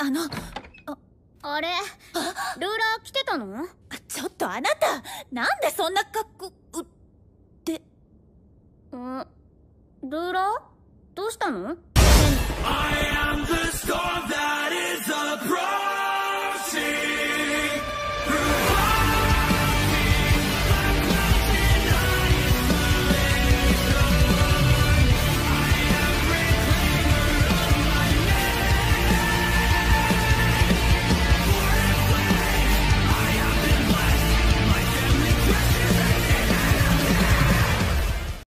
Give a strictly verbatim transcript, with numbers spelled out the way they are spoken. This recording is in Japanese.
あの、 あ、あれ、ルーラー来てたの？ ちょっとあなた、なんでそんな格好、う、で。 ん、ルーラー？どうしたの？ I am the